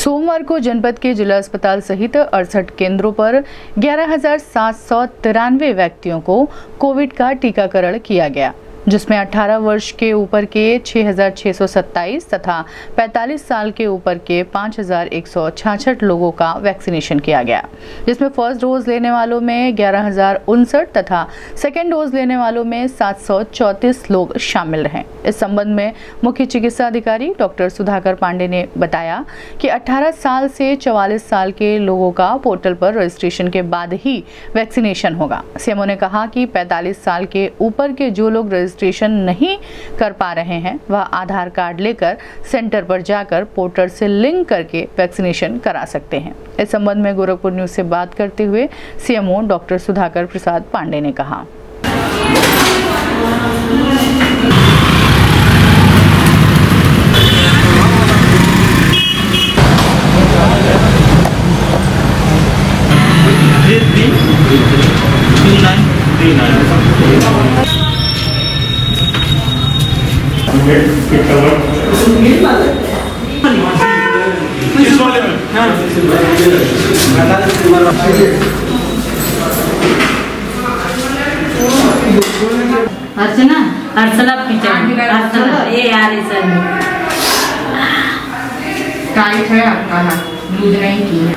सोमवार को जनपद के जिला अस्पताल सहित 68 केंद्रों पर 11,793 व्यक्तियों को कोविड का टीकाकरण किया गया, जिसमें 18 वर्ष के ऊपर के 6,627 तथा 45 साल के ऊपर के 5,166 लोगों का वैक्सीनेशन किया गया, जिसमें फर्स्ट डोज लेने वालों में 11,059 तथा सेकेंड डोज लेने वालों में 734 लोग शामिल रहे। इस संबंध में मुख्य चिकित्सा अधिकारी डॉक्टर सुधाकर पांडे ने बताया कि 18 साल से 44 साल के लोगों का पोर्टल पर रजिस्ट्रेशन के बाद ही वैक्सीनेशन होगा। सीएमओ ने कहा कि 45 साल के ऊपर के जो लोग रजिस्ट्रेशन नहीं कर पा रहे हैं वह आधार कार्ड लेकर सेंटर पर जाकर पोर्टल से लिंक करके वैक्सीनेशन करा सकते हैं। इस संबंध में गोरखपुर न्यूज से बात करते हुए सीएमओ डॉक्टर सुधाकर प्रसाद पांडे ने कहा। इस वाले में अर्चना ये यार सर टाइट है आपका हाथ, लूज नहीं की है।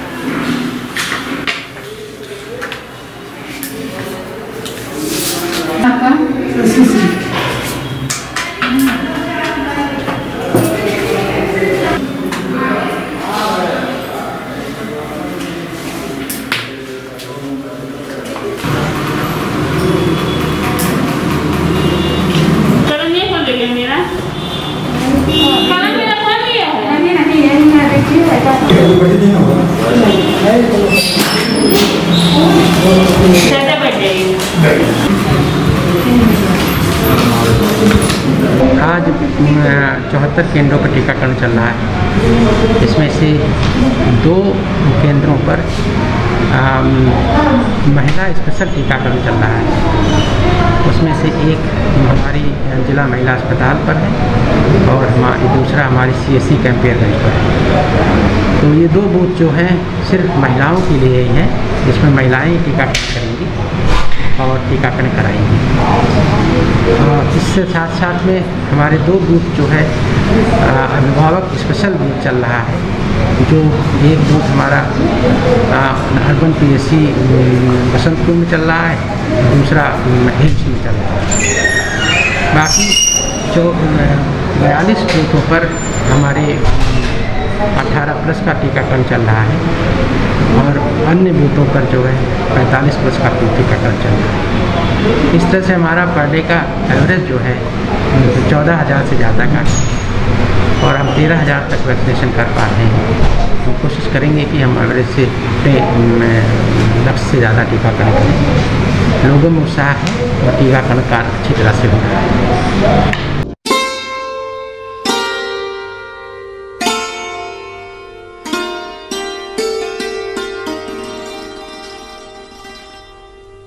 आज 74 केंद्रों पर टीकाकरण चल रहा है। इसमें से 2 केंद्रों पर महिला स्पेशल टीकाकरण चल रहा है। उसमें से एक हमारी जिला महिला अस्पताल पर है और दूसरा हमारी CSC कैंपियरगंज पर है। तो ये 2 बूथ जो हैं सिर्फ महिलाओं के लिए ही हैं, जिसमें महिलाएं टीकाकरण करेंगी और टीकाकरण कराएंगी। और इससे साथ साथ में हमारे 2 बूथ जो है अभिभावक स्पेशल बूथ चल रहा है, जो एक बूथ हमारा अर्बन PSC बसंतपुर में चल रहा है, दूसरा एम्स में चल रहा है। बाकी जो 42 बूथों पर हमारे 18+ का टीकाकरण चल रहा है और अन्य बूथों पर जो है 45+ का टीकाकरण चल रहा है। इस तरह से हमारा पर डे का एवरेज जो है 14,000 से ज़्यादा का और हम 13,000 तक वैक्सीनेशन कर पा रहे हैं। हम कोशिश करेंगे कि हम एवरेज से लक्ष्य से ज़्यादा टीकाकरण करें। लोगों में उत्साह है और टीकाकरण कार्य अच्छी तरह से हो रहा है।